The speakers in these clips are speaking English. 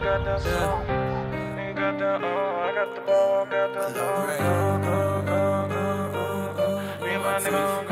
goddamn song. Ain't got that, I got the ball, got the me and my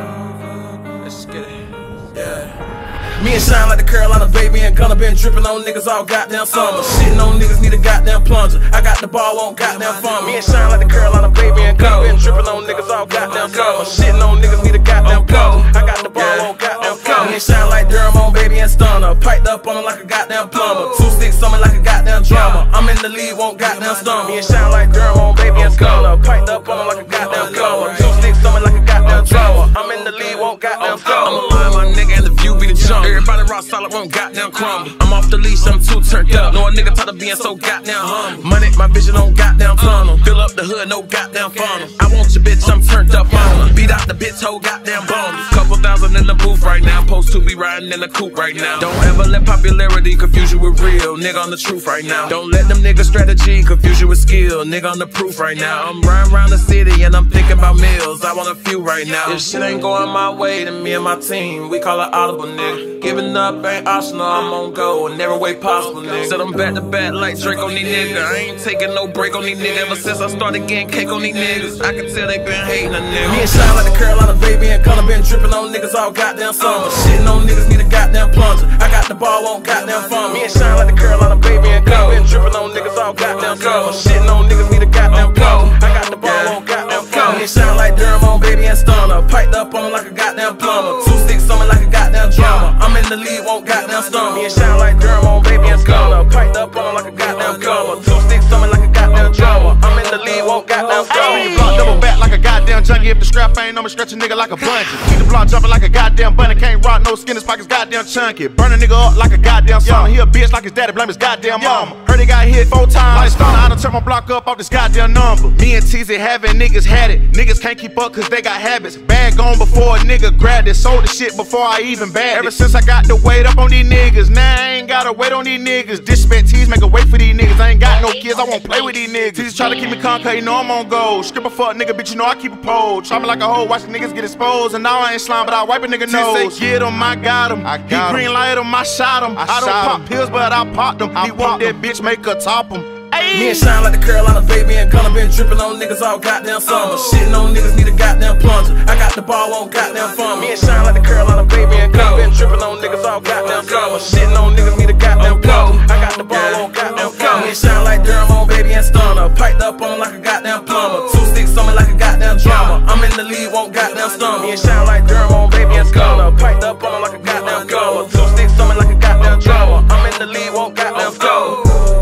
niggas. Let's get it. Yeah. Me and Shine like the Carolina baby and Gunna been dripping on niggas all goddamn summer. Shitting on niggas need a goddamn plunger. I got the ball on goddamn fun. Me and Shine like the Carolina baby and Gunna been dripping on niggas all goddamn summer. Shitting on niggas need a goddamn plunger. I got the ball on goddamn fun. Me and Shine like Durham on baby and Stunner. Piped up on him like a goddamn plumber. 2 sticks on me like a goddamn drummer. I'm in the lead, won't goddamn stun. Me and Shine like Durham on baby and Stunner. Piped up on him like a goddamn plumber. 2 sticks on me like a goddamn drummer. I'm in the lead, won't goddamn stun. I'm alive, my nigga, and the view be the jump. Everybody rock solid, won't goddamn crumble. I'm off the leash, I'm too turned up. No a nigga tired of being so goddamn humble. Money, my vision on goddamn tunnel. Fill up the hood, no goddamn funnel. I want your bitch, I'm turned up on her. Beat out the bitch, whole goddamn bone. Couple thousand in the booth right now. Supposed to be riding in the coupe right now. Don't ever let popularity confuse you with real. Nigga on the truth right now. Don't let them niggas strategy confuse you with skill. Nigga on the proof right now. I'm riding around the city and I'm thinking about meals. I want a few right now. If shit ain't going my way, then me and my team, we call it audible, nigga. Giving up ain't optional, I'm on go in every way possible, nigga. Said I'm back to back like Drake on these niggas. I ain't taking no break on these niggas. Ever since I started getting cake on these niggas, I can tell they been hating a nigga. Me and Shine like the Carolina baby and Gunna been dripping on niggas all goddamn summer. Shitting on niggas need a goddamn plunger. I got the ball on goddamn fun. Me and Shine like the Carolina baby and Gunna been dripping on niggas all goddamn summer. Shitting on niggas need a goddamn plunger. I got the ball on goddamn fun. Me and Shine like Durham on baby and Stunner. Piped up on him like a goddamn plumber. 2 sticks on me like a goddamn drummer. I'm in the lead, won't goddamn stun. Me and Shine like Durham on baby and Stunner. Piped up on him like a goddamn plumber. 2 sticks on me like a goddamn drummer. I'm in the lead, won't goddamn stun. Block double back like a goddamn junkie. If the strap ain't on me, stretch a nigga like a bungee. Keep the block jumping like a goddamn bunny. Can't rock no skin, his pockets goddamn chunky. Burn a nigga up like a goddamn sauna. He a bitch like his daddy, blame his goddamn mama. Heard he got hit 4 times like Stunner. I done turned my block up off this goddamn number. Me and TZ having niggas had it. Niggas can't keep up cause they got habits. Bag on before a nigga grabbed it. Sold the shit before I even bagged it. Ever since I got the weight up on these niggas, now I ain't gotta wait on these niggas. Disrespect T's, make a wait for these niggas. I ain't got no kids, I won't play with these niggas. T's try to keep me calm cause you know I'm on gold. Strip a fuck nigga, bitch, you know I keep a pole. Try me like a hoe, watch the niggas get exposed. And now I ain't slime, but I wipe a nigga nose. Say get him, I got him. He green light him, I shot him. I don't pop pills, but I popped him. He want that bitch, make her top him. Me and Shine like the Carolina baby and Gunna been dripping on niggas all goddamn summer. Shitting on niggas need a goddamn plunger. I got the ball on goddamn fun. Me and Shine like the Carolina baby and Gunna been dripping on niggas all goddamn summer. Shitting on niggas need a goddamn plunger. I got the ball on goddamn fun. Me and Shine like Durham on baby and Stunner. Piped up on him like a goddamn plumber. 2 sticks on me like a goddamn drummer. I'm in the lead, won't goddamn stun. Me and Shine like Durham on baby and Stunner. Piped up on him like a goddamn plumber. 2 sticks on me like a goddamn drummer. I'm in the lead, won't goddamn stun.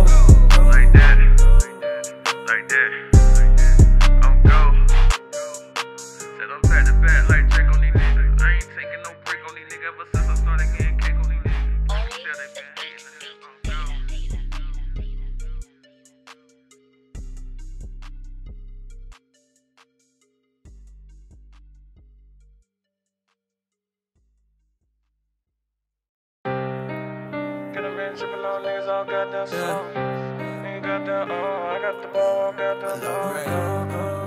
Drippin' on niggas all goddamn song. Ain't got that, I got the ball, got the